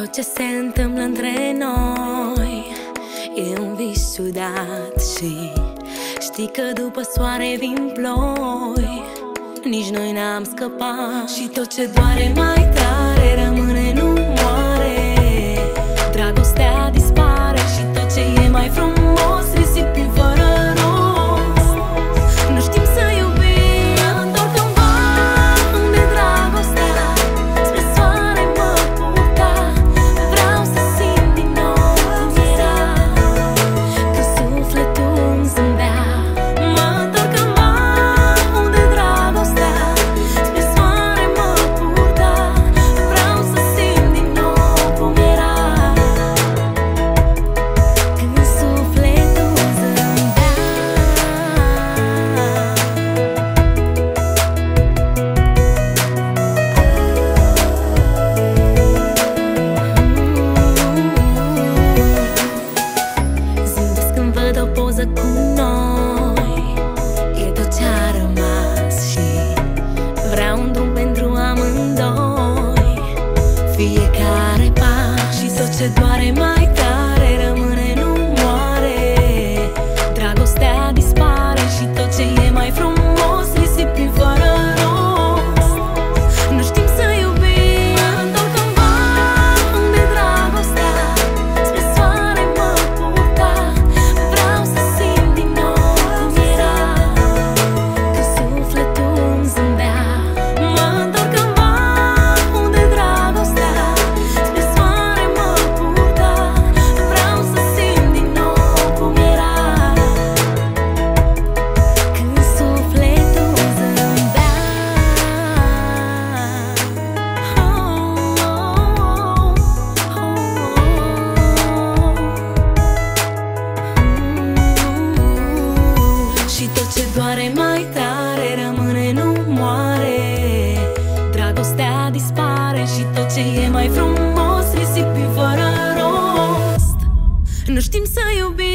Tot ce se întâmplă între noi e un vis ciudat și știi că după soare vin ploi. Nici noi n-am scăpat și tot ce doare mai tare rămâne, nu moare. Dragostea dispare și tot ce e mai frumos risipim fără rost. Nu știm să iubim, mă întorc cândva unde dragostea spre soare mă purta. Vreau să simt din nou cum era când sufletul îmi zâmbea. Mă întorc cândva unde dragostea spre soare mă purta. Vreau să simt din nou cum era când sufletul îmi zâmbea. Zâmbesc când văd o poză cu noi, e tot ce-a rămas și vreau un drum pentru amândoi. Fiecare pas și tot ce doare mai tare rămâne, nu moare. Dragostea dispare și tot ce e mai frumos risipim fără rost. Nu știm să iubim, mă întorc cândva unde dragostea spre soare mă purta. Vreau să simt din nou cum era când sufletul îmi zâmbea. Mă întorc cândva unde dragostea spre soare mă purta. Vreau să simt din nou cum era când sufletul îmi zâmbea. Și tot ce doare mai tare rămâne, nu moare. Dragostea dispare și tot ce e mai frumos risipim fără rost. Nu știm să iubim.